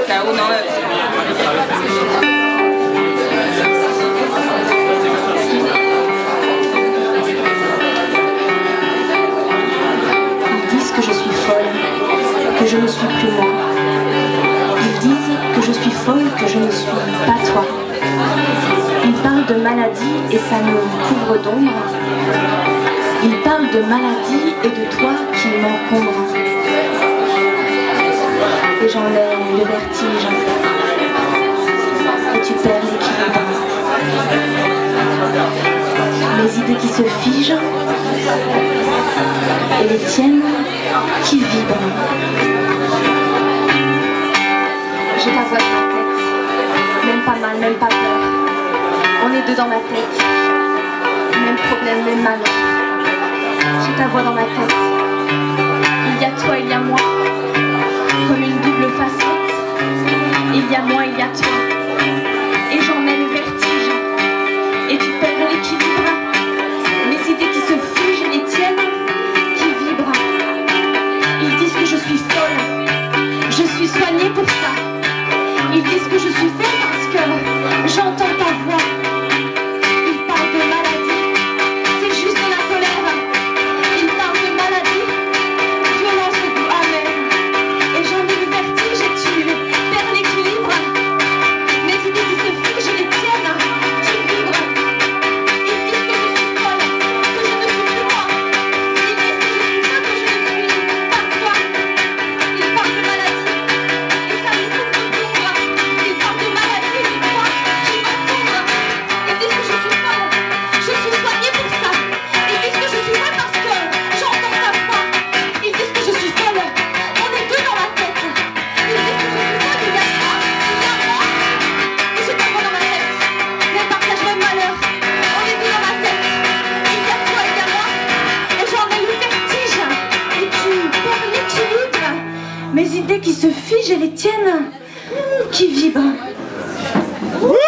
disent que je suis folle, que je ne suis plus moi. Ils disent que je suis folle, que je ne suis pas toi. Ils parlent de maladie et ça me couvre d'ombre. Ils parlent de maladie et de toi qui m'encombre. Et j'en ai le vertige. Et tu perds l'équilibre. Les idées qui se figent et les tiennes qui vibrent. J'ai ta voix dans ma tête, même pas mal, même pas peur. On est deux dans ma tête, même problème, même malheur. J'ai ta voix dans ma tête, il y a toi, il y a moi, comme une double facette. Il y a moi, il y a toi, et j'en ai le vertige, et tu perds l'équilibre. Mes idées qui se figent, les tiennes qui vibrent. Ils disent que je suis folle, je suis soignée pour ça. Ils disent que je suis folle parce que j'entends ta voix. Ils parlent de maladie, c'est juste de la colère. Ils parlent de maladie, violence au goût amer. Et j'en ai le vertige et tu perds l'équilibre. Mes idées qui se figent, les tiennes qui vibrent. Ils disent que je suis folle, que je ne suis plus moi. Ils disent que je suis folle, que je ne suis pas toi. Ils parlent de maladie et ça me coupe le tour. Ils parlent de maladie et de moi qui m'encombre. Ils disent que je suis folle, je suis soignée pour ça. Ils disent que je suis folle parce que j'entends ta voix. Ils disent que je suis folle, on est deux dans ma tête. Ils disent que je suis folle, il y a toi, il y a moi. Et j'ai ta voix dans ma tête, même partage, même malheur. On est deux dans ma tête, il y a toi, il y a moi. Et j'en ai le vertige, et tu perds l'équilibre. Mes idées qui se figent et les tiennes qui vibrent.